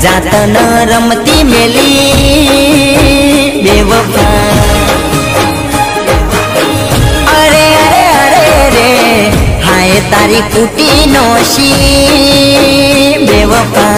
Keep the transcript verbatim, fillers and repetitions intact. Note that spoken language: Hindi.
जातन रमती मेली बेवफा। अरे अरे अरे रे हाय तारी कुटी नोशी बेवफा।